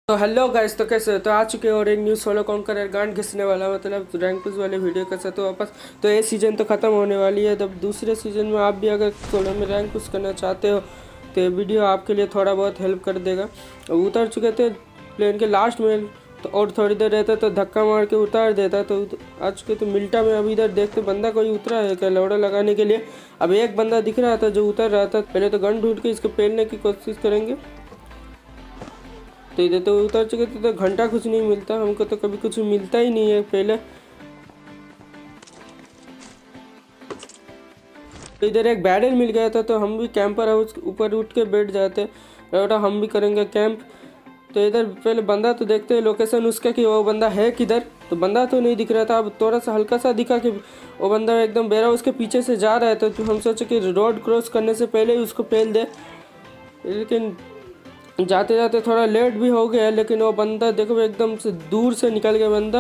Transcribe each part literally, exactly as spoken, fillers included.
तो hello guys, तो कैसे हो? तो आ चुके हैं और एक न्यू सोलो कॉन्करर गांड घिसने वाला, मतलब रैंक पुश वाले वीडियो के साथ। तो वापस तो ये सीज़न तो ख़त्म होने वाली है। तब दूसरे सीज़न में आप भी अगर सोलो में रैंक पुश करना चाहते हो तो ये वीडियो आपके लिए थोड़ा बहुत हेल्प कर देगा। उतर चुके थे प्लेन के लास्ट में, तो और थोड़ी देर रहता तो धक्का मार के उतार देता। तो आ चुके तो मिल्टा में अभी इधर देखते बंदा कोई उतरा है क्या लौड़ा लगाने के लिए। अब एक बंदा दिख रहा था जो उतर रहा था। पहले तो गन ढूंढ के इसको पेलने की कोशिश करेंगे। तो इधर तो उतर चुके थे तो घंटा कुछ नहीं मिलता हमको, तो कभी कुछ मिलता ही नहीं है पहले। तो इधर एक बैरल मिल गया था तो हम भी कैंपर हाउस ऊपर उठ के बैठ जाते, बेटा हम भी करेंगे कैंप। तो इधर पहले बंदा तो देखते हैं लोकेशन उसका कि वो बंदा है किधर। तो बंदा तो नहीं दिख रहा था। अब थोड़ा सा हल्का सा दिखा कि वो बंदा एकदम बेरा उसके पीछे से जा रहा है। तो हम सोचे कि रोड क्रॉस करने से पहले ही उसको पेल दे, लेकिन जाते जाते थोड़ा लेट भी हो गया। लेकिन वो बंदा देखो एकदम से दूर से निकल गया बंदा।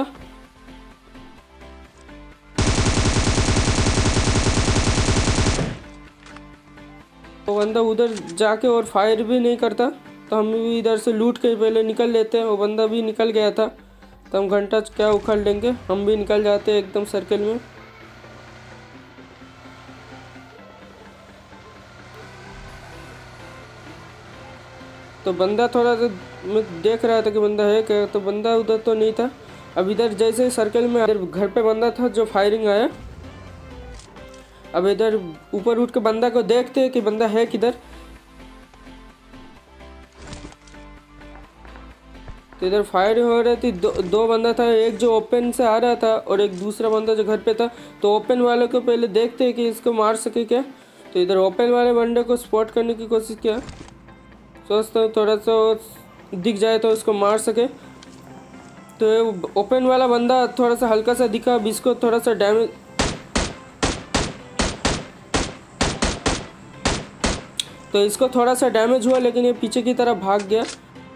वो बंदा उधर जाके और फायर भी नहीं करता, तो हम भी इधर से लूट के पहले निकल लेते हैं। वो बंदा भी निकल गया था तो हम घंटा क्या उखाड़ लेंगे, हम भी निकल जाते हैं एकदम सर्कल में। तो बंदा थोड़ा सा मैं देख रहा था कि बंदा है क्या, तो बंदा उधर तो नहीं था। अब इधर जैसे सर्कल में इधर घर पे बंदा था जो फायरिंग आया। अब इधर ऊपर उठ के बंदा को देखते हैं कि बंदा है किधर। तो इधर फायरिंग हो रही थी, दो, दो बंदा था, एक जो ओपन से आ रहा था और एक दूसरा बंदा जो घर पे था। तो ओपन वाले को पहले देखते हैं कि इसको मार सके क्या। तो इधर ओपन वाले बंदे को स्पॉट करने की कोशिश किया, सोचता हूँ थोड़ा सा दिख जाए तो उसको मार सके। तो ओपन वाला बंदा थोड़ा सा हल्का सा दिखा, अब इसको थोड़ा सा डैमेज, तो इसको थोड़ा सा डैमेज हुआ लेकिन ये पीछे की तरफ भाग गया।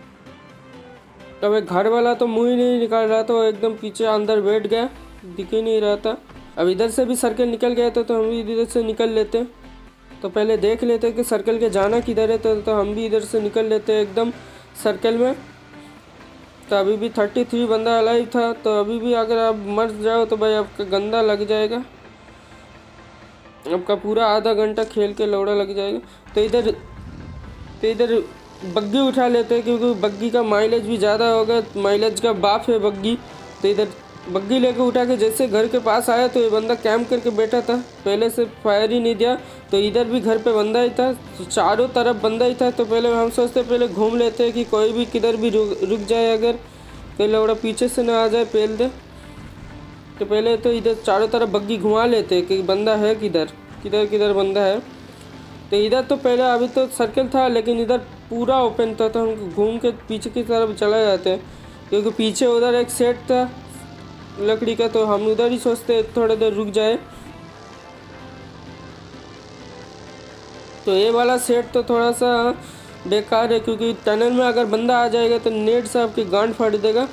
तब एक घर वाला तो मुंह ही नहीं निकाल रहा था, वो एकदम पीछे अंदर बैठ गया, दिख ही नहीं रहा था। अब इधर से भी सर्कल निकल गया था तो हम भी इधर से निकल लेते। तो पहले देख लेते कि सर्कल के जाना किधर है, तो, तो हम भी इधर से निकल लेते एकदम सर्कल में। तो अभी भी थर्टी थ्री बंदा अलाइव था, तो अभी भी अगर आप मर जाओ तो भाई आपका गंदा लग जाएगा, आपका पूरा आधा घंटा खेल के लौड़ा लग जाएगा। तो इधर तो इधर बग्गी उठा लेते हैं क्योंकि बग्गी का माइलेज भी ज़्यादा होगा, माइलेज का बाप है बग्गी। तो इधर बग्गी लेके उठा के जैसे घर के पास आया तो ये बंदा कैंप करके बैठा था, पहले से फायर ही नहीं दिया। तो इधर भी घर पे बंदा ही था, चारों तरफ बंदा ही था। तो पहले हम सोचते पहले घूम लेते हैं कि कोई भी किधर भी रुक रुक जाए, अगर तो लौड़ा पीछे से ना आ जाए पेल दे। तो पहले तो इधर चारों तरफ बग्गी घुमा लेते हैं कि बंदा है किधर किधर किधर बंदा है। तो इधर तो पहले अभी तो सर्कल था लेकिन इधर पूरा ओपन था, तो हम घूम के पीछे की तरफ चला जाते हैं क्योंकि पीछे उधर एक सेट था लकड़ी का, तो हम उधर ही सोचते थोड़ी देर रुक जाए। तो ये वाला सेट तो थोड़ा सा बेकार है क्योंकि टनल में अगर बंदा आ जाएगा तो नेट से आपकी गांड फाड़ देगा।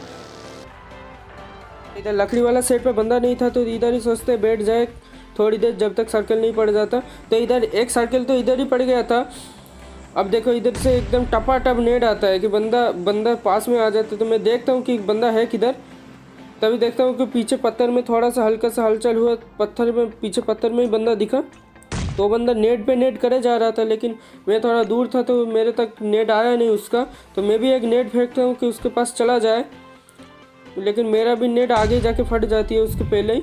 इधर लकड़ी वाला सेट पे बंदा नहीं था तो इधर ही सोचते बैठ जाए थोड़ी देर जब तक सर्कल नहीं पड़ जाता। तो इधर एक सर्कल तो इधर ही पड़ गया था। अब देखो इधर से एकदम टपा टप नेट आता है कि बंदा बंदा पास में आ जाता, तो मैं देखता हूँ कि बंदा है किधर। तभी देखता हूँ कि पीछे पत्थर में थोड़ा सा हल्का सा हलचल हुआ, पत्थर में पीछे पत्थर में ही बंदा दिखा। तो बंदा नेट पे नेट करे जा रहा था लेकिन मैं थोड़ा दूर था तो मेरे तक नेट आया नहीं उसका। तो मैं भी एक नेट फेंकता हूँ कि उसके पास चला जाए, लेकिन मेरा भी नेट आगे जाके फट जाती है उसके पहले ही।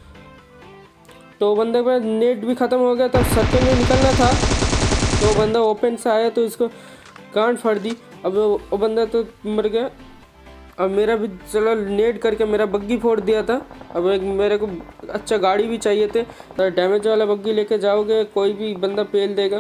तो बंदे का नेट भी ख़त्म हो गया था, सर्कल में निकलना था। तो बंदा ओपन से आया तो इसको गांड फाड़ दी। अब वो बंदा तो मर गया। अब मेरा भी चलो नेट करके मेरा बग्गी फोड़ दिया था। अब एक मेरे को अच्छा गाड़ी भी चाहिए थे, तो डैमेज वाला बग्गी लेके जाओगे कोई भी बंदा पेल देगा।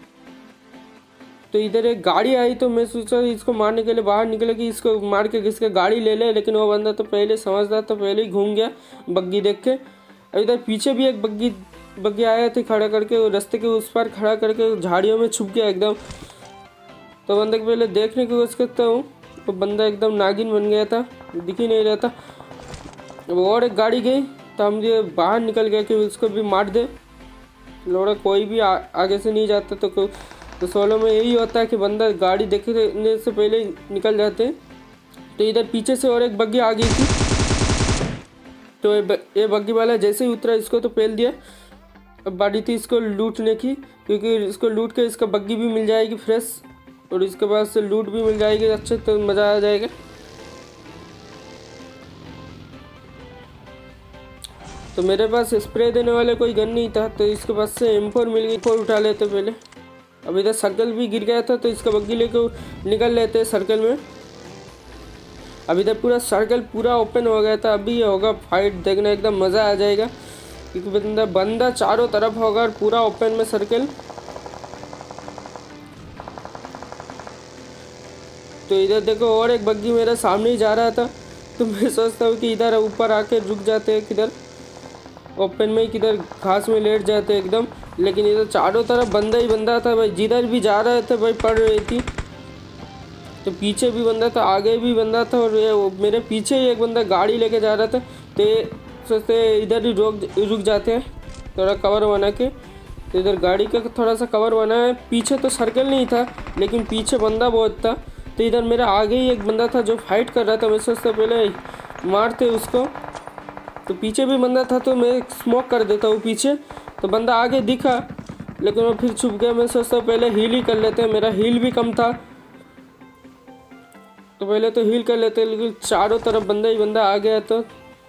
तो इधर एक गाड़ी आई तो मैं सोचा इसको मारने के लिए बाहर निकले कि इसको मार के किसके गाड़ी ले ले, लेकिन वो बंदा तो पहले समझदार तो पहले ही घूम गया बग्गी देख के। अब इधर पीछे भी एक बग्गी बग्गी आया थे खड़ा करके, वो रास्ते के उस पार खड़ा करके झाड़ियों में छुप गया एकदम। तो बंदे को पहले देखने की कोशिश करता हूँ, तो बंदा एकदम नागिन बन गया था, दिख ही नहीं रहा था। अब और एक गाड़ी गई तो हम ये बाहर निकल गए कि उसको भी मार दे। लौड़ा कोई भी आ, आगे से नहीं जाता। तो तो सोलो में यही होता है कि बंदा गाड़ी देखने से पहले ही निकल जाते हैं। तो इधर पीछे से और एक बग्गी आ गई थी। तो ये बग्गी वाला जैसे ही उतरा इसको तो पेल दिया। अब बारी थी इसको लूटने की, क्योंकि इसको लूट के इसका बग्गी भी मिल जाएगी फ्रेश, और इसके बाद से लूट भी मिल जाएगी अच्छे, तो मज़ा आ जाएगा। तो मेरे पास स्प्रे देने वाले कोई गन नहीं था, तो इसके पास से एम फोर मिल गई। फोर उठा लेते पहले। अब इधर सर्कल भी गिर गया था, तो इसका बग्गी लेके निकल लेते सर्कल में। अब इधर पूरा सर्कल पूरा ओपन हो गया था। अभी ये होगा फाइट, देखना एकदम मज़ा आ जाएगा, क्योंकि बंदा बंदा चारों तरफ होगा और पूरा ओपन में सर्कल। तो इधर देखो और एक बग्गी मेरे सामने ही जा रहा था, तो मैं सोचता हूँ कि इधर ऊपर आके रुक जाते हैं, किधर ओपन में ही किधर घास में लेट जाते एकदम। लेकिन इधर चारों तरफ बंदा ही बंदा था भाई, जिधर भी जा रहे थे भाई पड़ रही थी। तो पीछे भी बंदा था, आगे भी बंदा था, और ये मेरे पीछे ही एक बंदा गाड़ी लेके जा रहा था। तो ये सोचते इधर ही रुक रुक जाते हैं थोड़ा कवर बना के। तो इधर गाड़ी का थोड़ा सा कवर बना है। पीछे तो सर्कल नहीं था, लेकिन पीछे बंदा बहुत था। तो इधर मेरा आगे ही एक बंदा था जो फाइट कर रहा था। मैं सोचता पहले मारते उसको, तो पीछे भी बंदा था, तो मैं स्मोक कर देता हूँ पीछे। तो बंदा आगे दिखा, लेकिन वो फिर छुप गया। मैं सोचता पहले हील ही कर लेते हैं, मेरा हील भी कम था, तो पहले तो हील कर लेते। लेकिन चारों तरफ बंदा ही बंदा आ गया। तो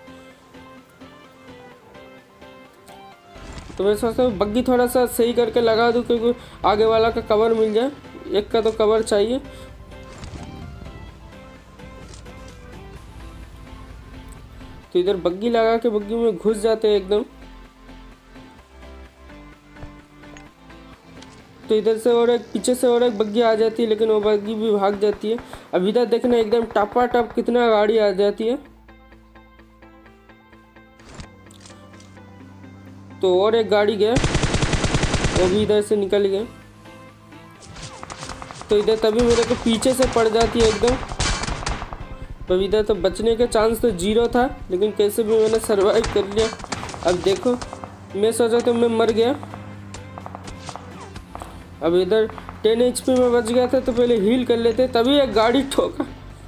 तो मैं सोचता हूँ बग्गी थोड़ा सा सही करके लगा दूँ, क्योंकि आगे वाला का कवर मिल जाए। एक का तो कवर चाहिए। तो इधर बग्गी लगा के बग्गी में घुस जाते हैं एकदम। तो इधर से और एक पीछे से और एक बग्गी आ जाती है, लेकिन वो बग्गी भी भाग जाती है। अब इधर देखना एकदम टपा टप कितना गाड़ी आ जाती है। तो और एक गाड़ी गया, वो भी इधर से निकल गया। तो इधर तभी मेरे को पीछे से पड़ जाती है एकदम। तो इधर तो बचने के चांस तो जीरो था, लेकिन कैसे भी मैंने सरवाइव कर लिया। अब देखो मैं सोचा तो मैं मर गया। अब इधर टेन एच पी में बच गया था, तो पहले हील कर लेते, तभी एक गाड़ी ठोका।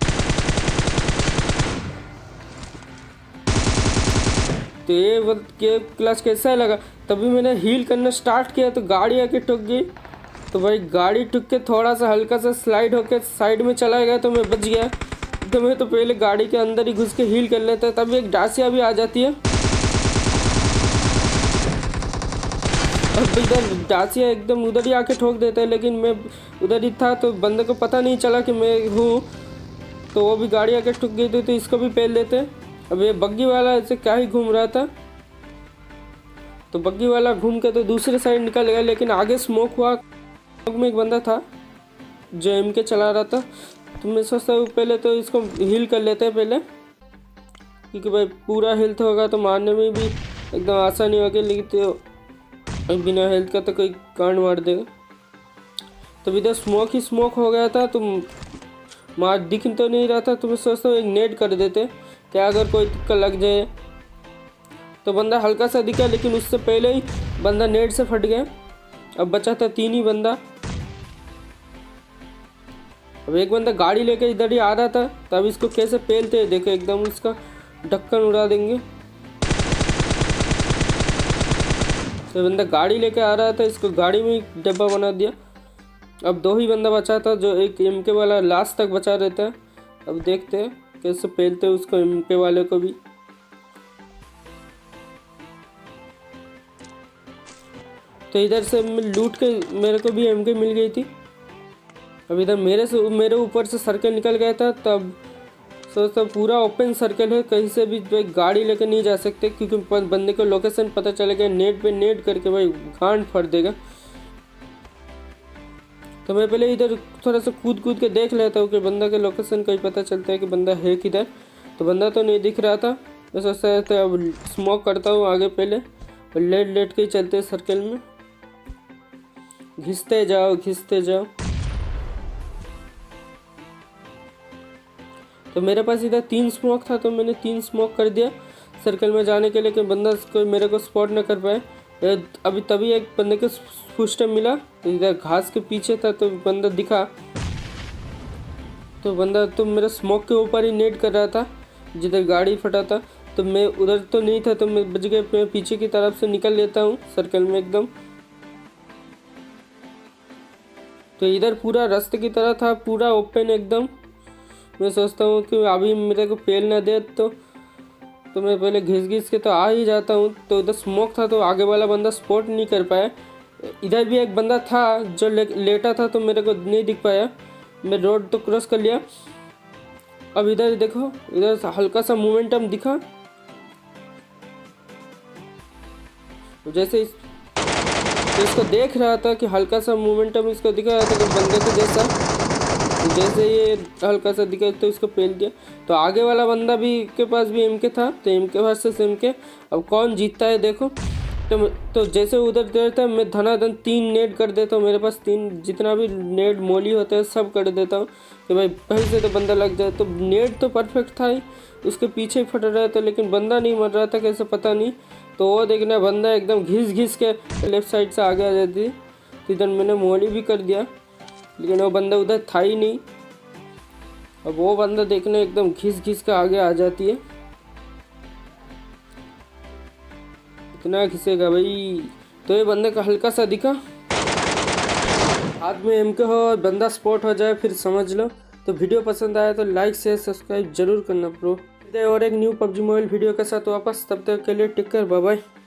तो ये वक्त के क्लच कैसा लगा, तभी मैंने हील करना स्टार्ट किया तो गाड़ी आके ठुक गई। तो भाई गाड़ी ठुक के थोड़ा सा हल्का सा स्लाइड होकर साइड में चला गया, तो मैं बच गया। तो मैं तो पहले गाड़ी के अंदर ही घुस के हील कर लेता, तभी एक डासिया भी आ जाती है। अब इधर डासिया एकदम उधर ही आके ठोक देता है, लेकिन मैं उधर ही था, तो बंदे को पता नहीं चला कि मैं हूँ। तो वो भी गाड़ी आके ठुक गई थी, तो इसको भी पेल देते। अब ये बग्गी वाला ऐसे क्या ही घूम रहा था, तो बग्गी वाला घूम के तो दूसरे साइड निकल गया। लेकिन आगे स्मोक हुआ, स्मोक में एक बंदा था जो एम के चला रहा था। तो मैं सोचता हूँ पहले तो इसको हील कर लेते हैं पहले, क्योंकि भाई पूरा हेल्थ होगा तो मारने में भी एकदम आसानी होगी। लेकिन तो बिना हेल्थ का तो कोई कांड मार देगा। तो इधर स्मोक ही स्मोक हो गया था, तो मार दिख तो नहीं रहा था। तो मैं सोचता हूँ एक नेट कर देते, क्या अगर कोई तुक्का लग जाए। तो बंदा हल्का सा दिखा, लेकिन उससे पहले ही बंदा नेट से फट गया। अब बचा था तीन ही बंदा। अब एक बंदा गाड़ी लेके इधर ही आ रहा था, तब इसको कैसे पेलते हैं देखो, एकदम उसका ढक्कन उड़ा देंगे। तो बंदा गाड़ी लेके आ रहा था, इसको गाड़ी में ही डब्बा बना दिया। अब दो ही बंदा बचा था, जो एक एम के वाला लास्ट तक बचा रहता है। अब देखते हैं कैसे पेलते हैं उसको, एम के वाले को भी। तो इधर से मैं लूट के मेरे को भी एम के मिल गई थी। अब इधर मेरे से मेरे ऊपर से सर्कल निकल गया था, तब सोचता पूरा ओपन सर्कल है, कहीं से भी भाई गाड़ी लेकर नहीं जा सकते, क्योंकि बंदे को लोकेशन पता चलेगा, नेट पे नेट करके भाई गांड फट देगा। तो मैं पहले इधर थोड़ा सा कूद कूद के देख लेता हूँ कि बंदा के लोकेशन का ही पता चलता है कि बंदा है किधर। तो बंदा तो नहीं दिख रहा था। मैं सोचता था अब स्मोक करता हूँ आगे पहले, और लेट लेट के ही चलते सर्कल में, घिसते जाओ घिसते जाओ। तो मेरे पास इधर तीन स्मोक था, तो मैंने तीन स्मोक कर दिया सर्कल में जाने के लिए, कि बंदा कोई मेरे को स्पॉट ना कर पाए। अभी तभी एक बंदे को फुटस्टेप मिला, तो इधर घास के पीछे था, तो बंदा दिखा। तो बंदा तो मेरा स्मोक के ऊपर ही नेट कर रहा था जिधर गाड़ी फटा था। तो मैं उधर तो नहीं था, तो मैं बच गया, मैं पीछे की तरफ से निकल लेता हूँ सर्कल में एकदम। तो इधर पूरा रास्ते की तरह था, पूरा ओपन एकदम। मैं सोचता हूँ कि अभी मेरे को पेल ना दे तो तो मैं पहले घिस घिस के तो आ ही जाता हूँ। तो इधर स्मोक था तो आगे वाला बंदा स्पॉट नहीं कर पाया। इधर भी एक बंदा था जो ले, लेटा था तो मेरे को नहीं दिख पाया। मैं रोड तो क्रॉस कर लिया। अब इधर देखो, इधर हल्का सा मोमेंटम दिखा, जैसे इस, तो इसको देख रहा था कि हल्का सा मोमेंटम इसको दिखा रहा था कि बंदे के जैसा। तो जैसे ये हल्का सा दिखा तो इसको पेल दिया। तो आगे वाला बंदा भी के पास भी एम के था, तो एम के पास से एम के। अब कौन जीतता है देखो। तो तो जैसे उधर देता मैं धनाधन तीन नेट कर देता हूँ। मेरे पास तीन जितना भी नेट मोली होता है सब कर देता हूँ कि भाई पहले से तो बंदा लग जाए। तो नेट तो परफेक्ट था ही, उसके पीछे ही फट रहा था, लेकिन बंदा नहीं मर रहा था कैसे पता नहीं। तो वो देखना बंदा एकदम घिस घिस के लेफ्ट साइड से आगे आ जाती। तो इधर मैंने मोली भी कर दिया, लेकिन वो बंदा उधर था ही नहीं। अब वो बंदा देखने एकदम घिस घिस के आगे आ जाती है। इतना घिसेगा भाई। तो ये बंदे का हल्का सा दिखा, हाथ में एम के हो और बंदा स्पॉट हो जाए फिर समझ लो। तो वीडियो पसंद आया तो लाइक शेयर सब्सक्राइब जरूर करना ब्रो। और एक न्यू पबजी मोबाइल वीडियो के साथ वापस, तब तक के लिए टेक केयर, बाय बाय।